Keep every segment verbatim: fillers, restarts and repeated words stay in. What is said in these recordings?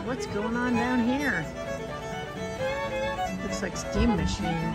What's going on down here? Looks like steam machine.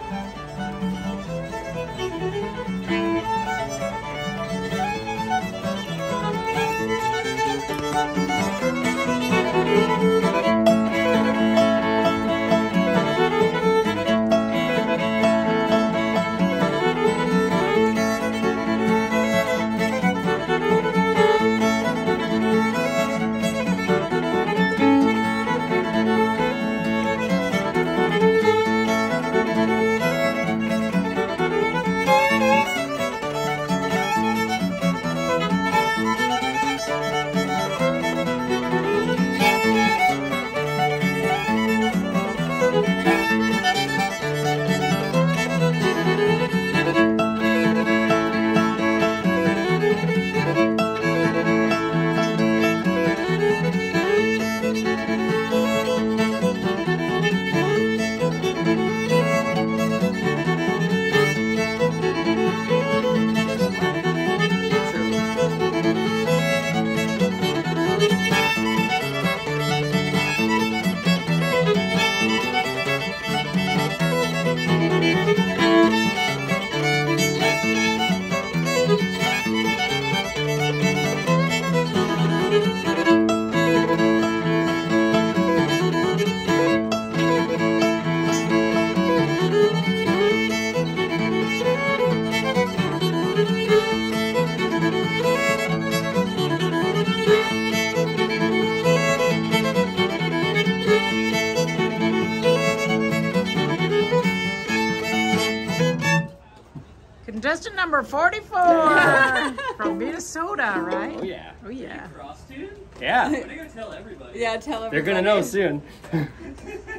Contestant number forty-four from Minnesota, right? Oh yeah. Oh yeah. Cross tune? Yeah. I'm gonna go tell everybody. Yeah, tell everybody. They're gonna know soon.